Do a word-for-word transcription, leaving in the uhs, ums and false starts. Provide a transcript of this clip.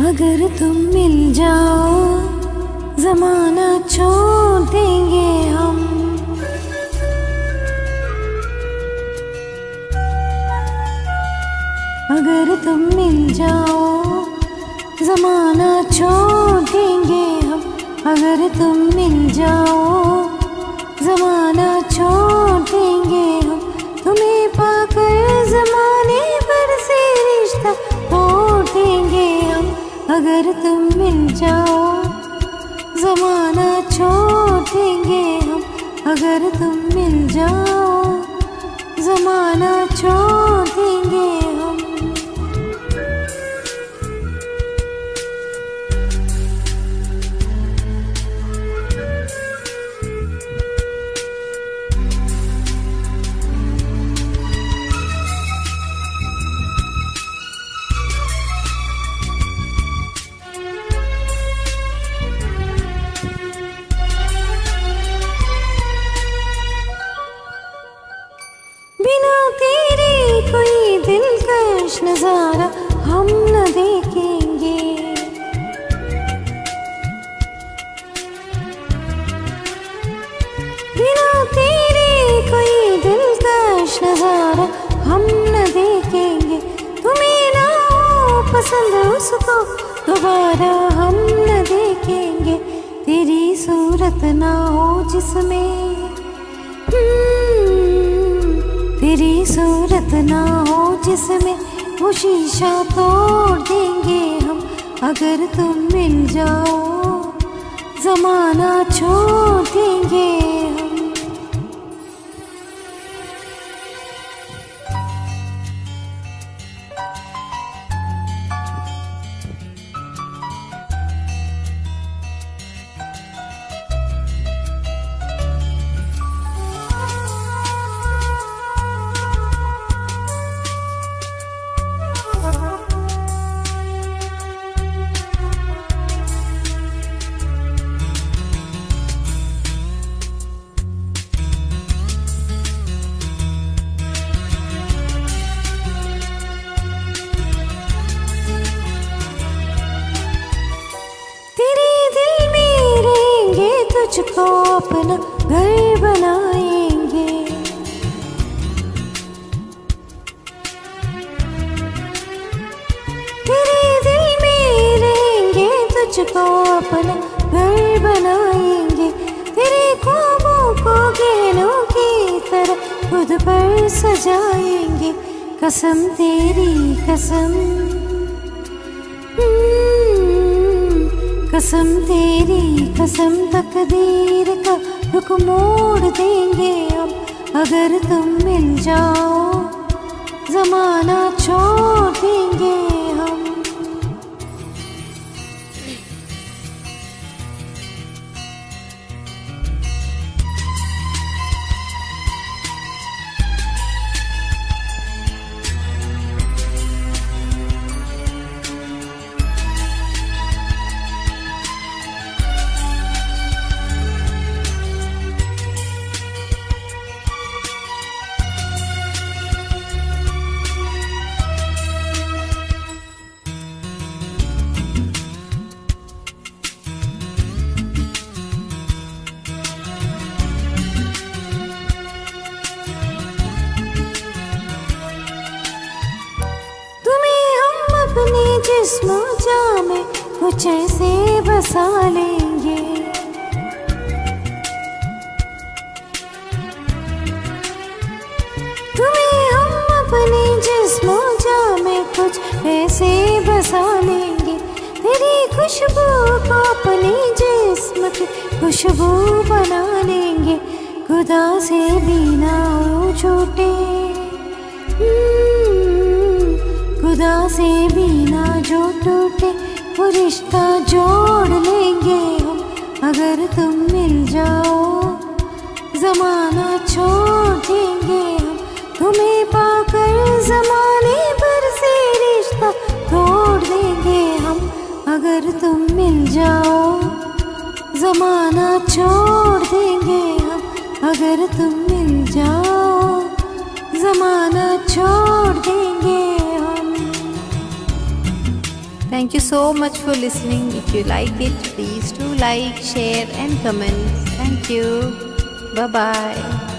अगर तुम मिल जाओ जमाना छोड़ देंगे हम। अगर तुम मिल जाओ जमाना छोड़ देंगे हम। अगर तुम मिल जाओ जमाना छोड़ देंगे हम। तुम्हें पाकर जमाने पर से रिश्ता तोड़ देंगे हम। अगर तुम मिल जाओ जमाना छोड़ देंगे हम। अगर तुम मिल जाओ जमाना छोड़ देंगे हम। बिना तेरे कोई दिलकश नजारा हम न देखेंगे। बिना तेरे कोई दिलकश नजारा हम न देखेंगे। तुम्हें ना हो पसंद उसको दोबारा हम न देखेंगे। तेरी सूरत ना हो जिसमें तेरी सूरत ना हो जिसमें वो शीशा तोड़ देंगे हम। अगर तुम मिल जाओ जमाना छोड़ देंगे हम। तुझको अपना घर बनाएंगे। तेरे दिल में रहेंगे तुझको अपना घर बनाएंगे। तेरे ख्वाबों को गहनों की तरह खुद पर सजाएंगे। कसम तेरी कसम कसम तेरी कसम तकदीर का रुख मोड़ देंगे हम। अगर तुम मिल जाओ जमाना छोड़ देंगे हम। जिस्म जामे कुछ ऐसे बसा लेंगे। तुम्हें हम अपने जिस्म जामे कुछ ऐसे बसा लेंगे। तेरी खुशबू को अपने जिस्म की खुशबू बना लेंगे। खुदा से भी ना हो छोटे खुदा से भी ना जो टूटे वो रिश्ता जोड़ लेंगे हम। अगर तुम मिल जाओ जमाना छोड़ देंगे हम। तुम्हें पाकर जमाने पर से रिश्ता तोड़ देंगे हम। अगर तुम मिल जाओ जमाना छोड़ देंगे हम। अगर तुम मिल जाओ जमाना छोड़ देंगे हम। Thank Thank you so much for listening. If you like it, please do like, share and comment. Thank you. Bye bye.